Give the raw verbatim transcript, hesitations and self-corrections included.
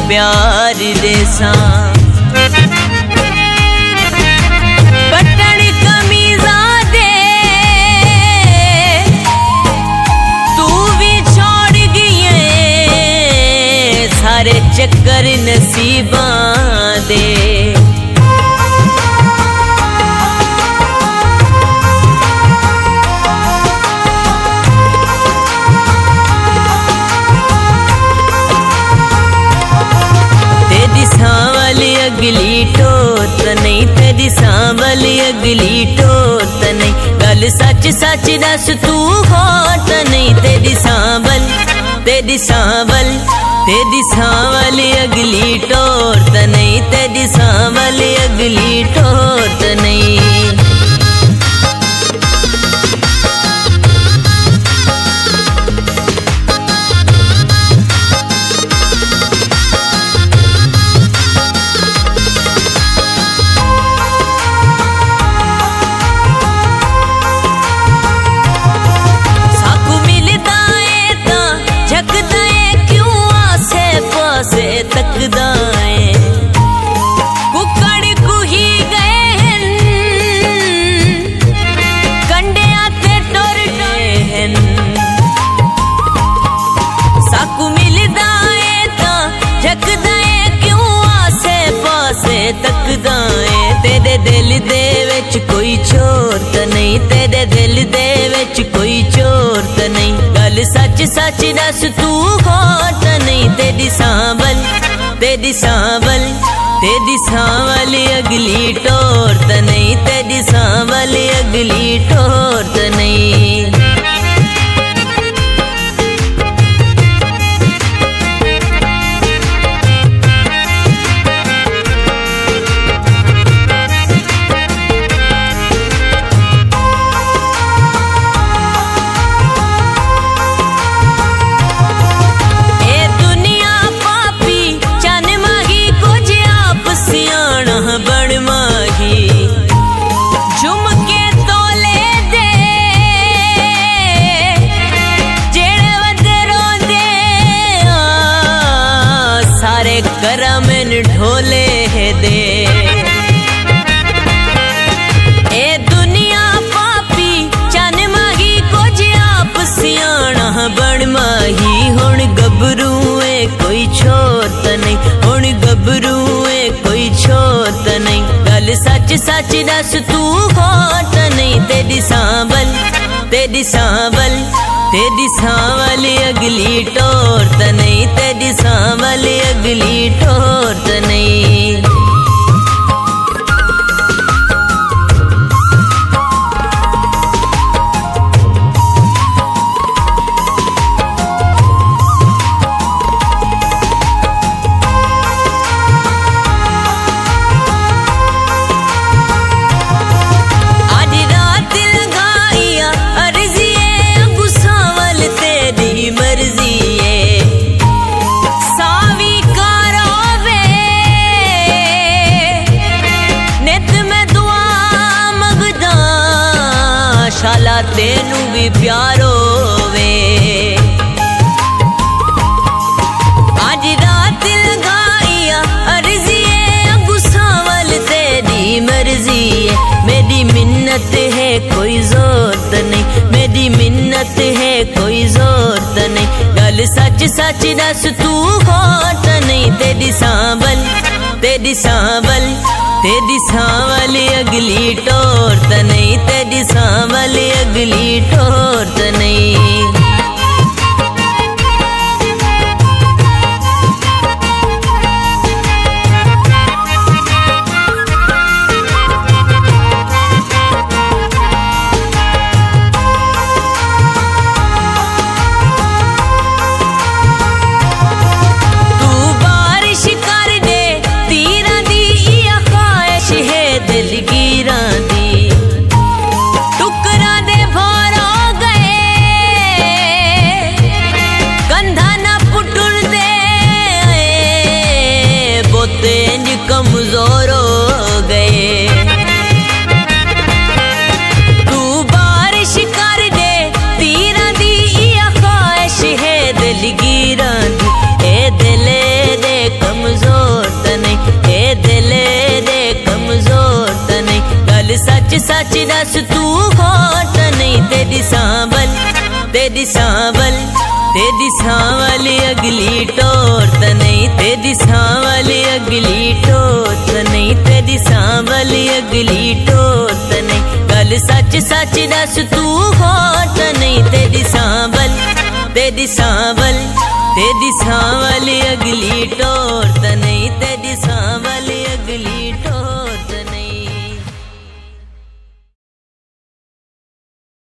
प्यार देसा। बटन कमीजा दे तू भी छोड़ गई सारे चक्कर नसीबा दे। अगली टोत नहीं तेरी सांवल अगली टोत नहीं। गल सच सच दस तू होत नहीं तेरी सांवल तेरी सांवल तेरी सांवल अगली टोत नहीं तेरी सांवल अगली टोत नहीं। कुकड़ कुही गए कंडे आते टोर टोर साकू मिलदा है ता झकदा है क्यों आसे पासे तकदा है। तेरे दिल दे विच कोई चोर त नहीं तेरे दिल दे विच कोई चोर त नहीं। गल सच सच दस तू होत नहीं तेरी सांवल तेरी सांवल तेरी सांवल अगली टोर त नहीं तेरी सांवल अगली टोर त नहीं। करा मैन ढोले है दे ए दुनिया पापी चन माही कुछ आप सियाणा बन माही। हुण गबरू है कोई छोर त नहीं हुण गबरू है कोई छोर त नहीं। गल सच सच दस तू होत नहीं तेरी सांवल तेरी सांवल तेरी सांवल अगली टोर त नहीं तेरी सांवल अगली टोर त नहीं। शाला तेनू भी प्यारो वे आज रात लगाइया अर्जिए गुस्सावल तेरी मर्जी है। मेरी मिन्नत है कोई जोर नहीं मेरी मिन्नत है कोई जोर नहीं। गल सच सच दस तू होत नहीं तेरी सांवल तेरी सांवल तेरी सांवल अगली टोर त नहीं तेरी सांवल अगली टोर त नहीं। दस तू होट नहीं तेरी सांबल तेरी सांबल तेरी सांवल अगली टोर त नहीं तेरी सांवल अगली टोर त नहीं तेरी सांवल अगली टोर त नहीं गल सच सच दस तू होट नहीं तेरी सांबल तेरी सांबल तेरी सांवल अगली टोर त नहीं तेरी सांवल अगली टोर।